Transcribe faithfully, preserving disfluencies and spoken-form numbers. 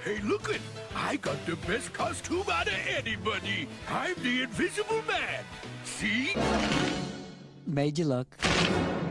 Hey, look it! I got the best costume out of anybody. I'm the Invisible Man. See? Made you look.